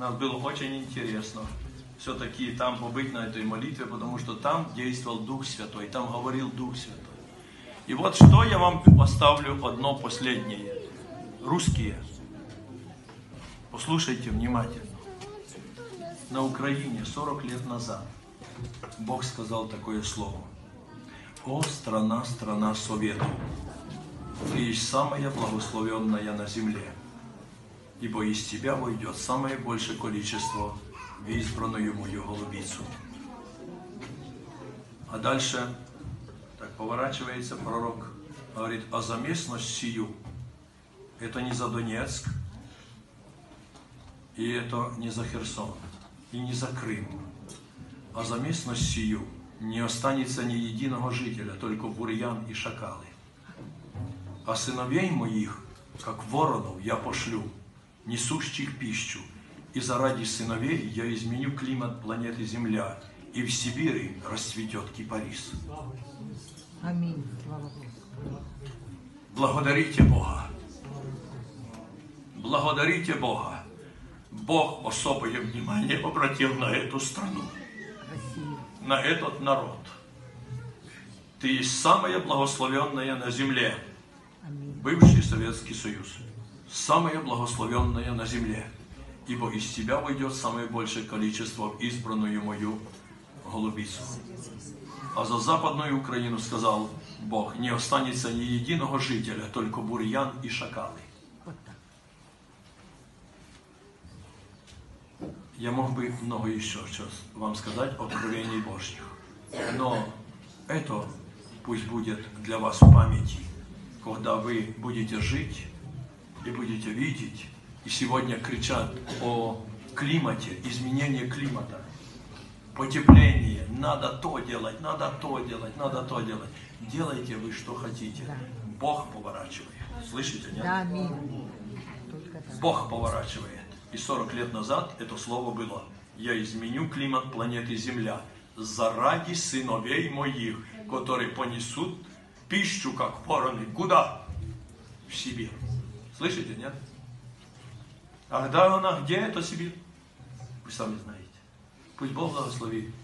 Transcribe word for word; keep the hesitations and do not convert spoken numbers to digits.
Нам было очень интересно все-таки там побыть на этой молитве, потому что там действовал Дух Святой, там говорил Дух Святой. И вот что я вам поставлю одно последнее. Русские, послушайте внимательно. На Украине сорок лет назад Бог сказал такое слово. О, страна, страна Совету, ты есть самая благословенная на земле, ибо из тебя войдет самое большее количество в избранную мою голубицу. А дальше так поворачивается пророк, говорит, а за местность сию, это не за Донецк, и это не за Херсон, и не за Крым, а за местность сию не останется ни единого жителя, только бурьян и шакалы. А сыновей моих, как воронов, я пошлю, несущих пищу, и заради сыновей я изменю климат планеты Земля, и в Сибири расцветет кипарис. Аминь. Слава Богу. Благодарите Бога. Благодарите Бога. Бог особое внимание обратил на эту страну, Россия. на этот народ. Ты есть самая благословенная на земле. Аминь. Бывший Советский Союз. Самая благословенная на земле. Ибо из тебя войдет самое большее количество в избранную мою голубицу. А за Западную Украину сказал Бог, не останется ни единого жителя, только бурьян и шакалы. Вот так. Я мог бы много еще сейчас вам сказать о откровении Божьих. Но это пусть будет для вас в памяти, когда вы будете жить и будете видеть, и сегодня кричат о климате, изменении климата, потепление, надо то делать, надо то делать, надо то делать. Делайте вы, что хотите. Да. Бог поворачивает. Слышите, нет? Да, аминь. Только так. Бог поворачивает. И сорок лет назад это слово было. Я изменю климат планеты Земля заради сыновей моих, которые понесут пищу, как вороны. Куда? В Сибирь. Слышите, нет? А когда она, где это Сибирь? Вы сами знаете. Пусть Бог благословит.